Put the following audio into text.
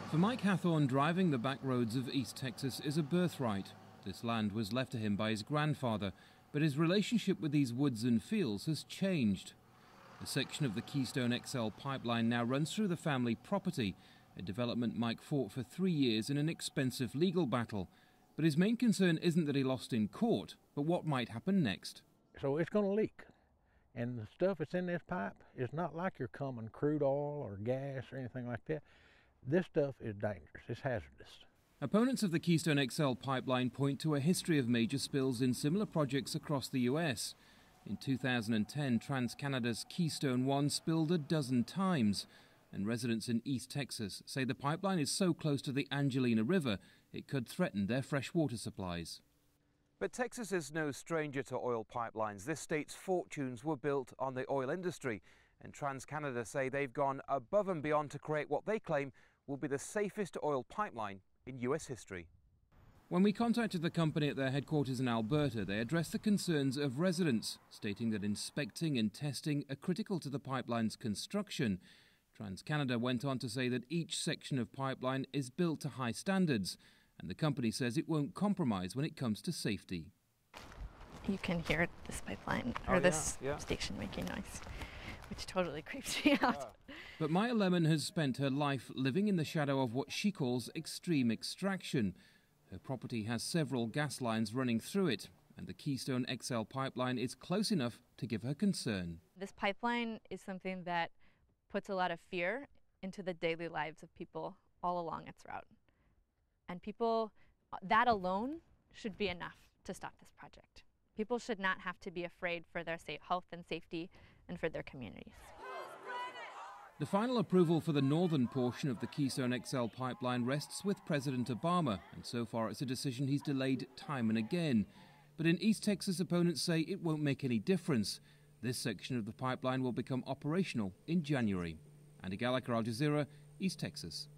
For Mike Hathorn, driving the back roads of East Texas is a birthright. This land was left to him by his grandfather, but his relationship with these woods and fields has changed. A section of the Keystone XL pipeline now runs through the family property, a development Mike fought for 3 years in an expensive legal battle. But his main concern isn't that he lost in court, but what might happen next. So it's going to leak. And the stuff that's in this pipe is not like your common crude oil or gas or anything like that. This stuff is dangerous. It's hazardous. Opponents of the Keystone XL pipeline point to a history of major spills in similar projects across the US. In 2010, TransCanada's Keystone 1 spilled a dozen times, and residents in East Texas say the pipeline is so close to the Angelina River it could threaten their fresh water supplies. But Texas is no stranger to oil pipelines. This state's fortunes were built on the oil industry, and TransCanada say they've gone above and beyond to create what they claim will be the safest oil pipeline in US history. When we contacted the company at their headquarters in Alberta, they addressed the concerns of residents, stating that inspecting and testing are critical to the pipeline's construction. TransCanada went on to say that each section of pipeline is built to high standards, and the company says it won't compromise when it comes to safety. You can hear this pipeline or this station making noise, which totally creeps me out. But Maya Lemon has spent her life living in the shadow of what she calls extreme extraction. Her property has several gas lines running through it, and the Keystone XL pipeline is close enough to give her concern. This pipeline is something that puts a lot of fear into the daily lives of people all along its route. And people, that alone should be enough to stop this project. People should not have to be afraid for their health and safety and for their communities. The final approval for the northern portion of the Keystone XL pipeline rests with President Obama, and so far it's a decision he's delayed time and again. But in East Texas, opponents say it won't make any difference. This section of the pipeline will become operational in January. Andy Gallagher, Al Jazeera, East Texas.